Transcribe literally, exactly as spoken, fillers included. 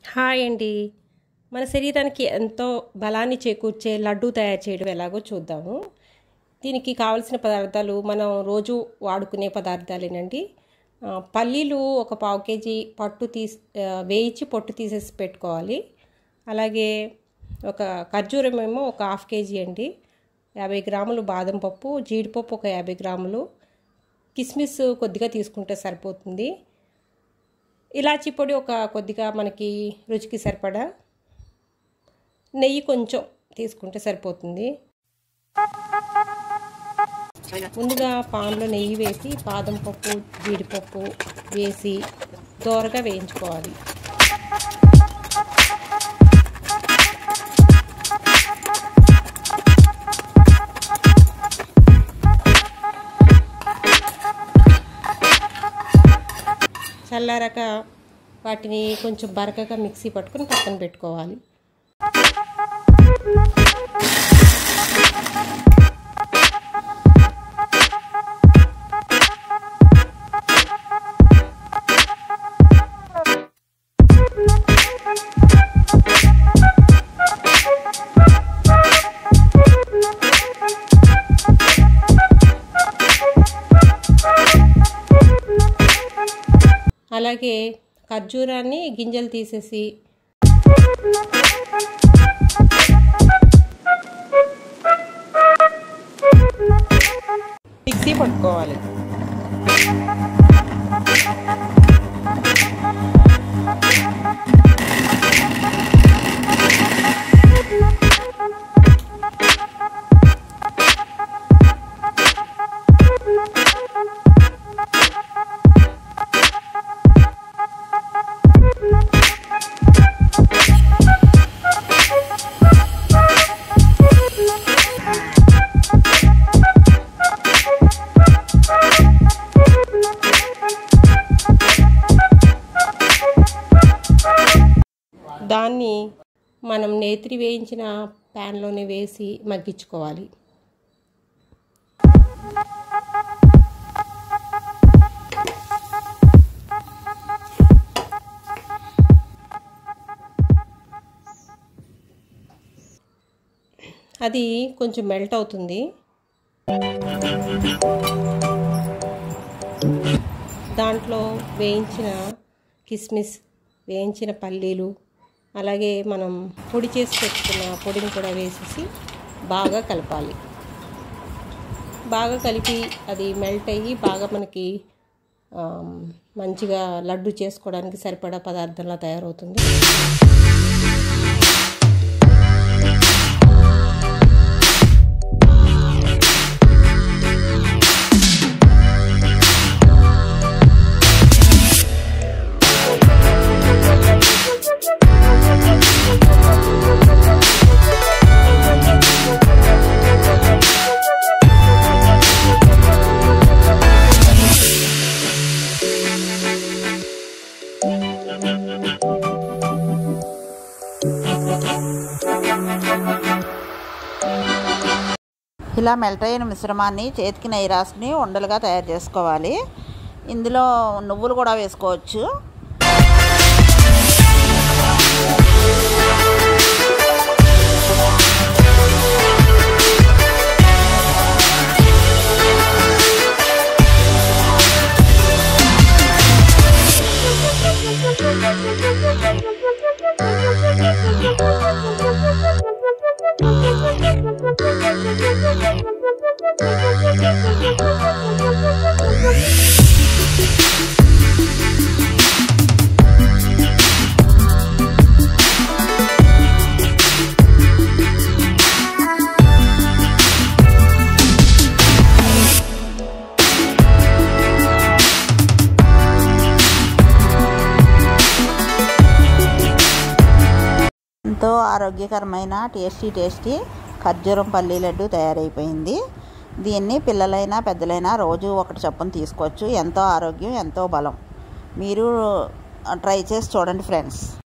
Hi అండి. మన శరీరానికి ఎంతో బలాన్ని చేకూర్చే లడ్డూ తయారు చేయడం ఎలాగో చూద్దాము. దీనికి కావాల్సిన పదార్థాలు మనం రోజు వాడుకునే పదార్థాలేనండి. ఆ, పల్లీలు ఒక పావు కేజీ పట్టు తీసి ఆ, వేయించి పొట్టు తీసేసి పెట్టుకోవాలి. అలాగే ఒక ఖర్జూరం ఏమో ఒక హాఫ్ కేజీ అండి. యాభై గ్రాములు బాదం పప్పు, జీడిపప్పు ఒక యాభై గ్రాములు, కిస్మిస్ కొద్దిగా తీసుకుంటే సరిపోతుంది. ఇలాచీ పొడి ఒక కొద్దిగా మనకి రుచికి సరిపడా, నెయ్యి కొంచెం తీసుకుంటే సరిపోతుంది. ముందుగా పాన్లో నెయ్యి వేసి బాదం పప్పు, జీడిపప్పు వేసి దోరగా వేయించుకోవాలి. చల్లారాక వాటిని కొంచెం బరకగా మిక్సీ పట్టుకుని పక్కన పెట్టుకోవాలి. అలాగే ఖర్జూరాన్ని గింజలు తీసేసి మిక్సీ పట్టుకోవాలి. దాన్ని మనం నేతిరి వేయించిన ప్యాన్లోనే వేసి మగ్గించుకోవాలి. అది కొంచెం మెల్ట్ అవుతుంది. దాంట్లో వేయించిన కిస్మిస్, వేయించిన పల్లీలు, అలాగే మనం పొడి చేసి పెట్టుకున్న పొడిని కూడా వేసేసి బాగా కలపాలి. బాగా కలిపి అది మెల్ట్ అయ్యి బాగా మనకి మంచిగా లడ్డు చేసుకోవడానికి సరిపడా పదార్థంలా తయారవుతుంది. ఇలా మెల్ట్ అయిన మిశ్రమాన్ని చేతికి నెయ్యి రాసుకుని ఉండలుగా తయారు చేసుకోవాలి. ఇందులో నువ్వులు కూడా వేసుకోవచ్చు. ఎంతో ఆరోగ్యకరమైన టేస్టీ టేస్టీ ఖర్జూరం పల్లీ లడ్డు తయారైపోయింది. దీన్ని పిల్లలైనా పెద్దలైనా రోజు ఒకటి చొప్పున తీసుకోవచ్చు. ఎంతో ఆరోగ్యం, ఎంతో బలం. మీరు ట్రై చేసి చూడండి ఫ్రెండ్స్.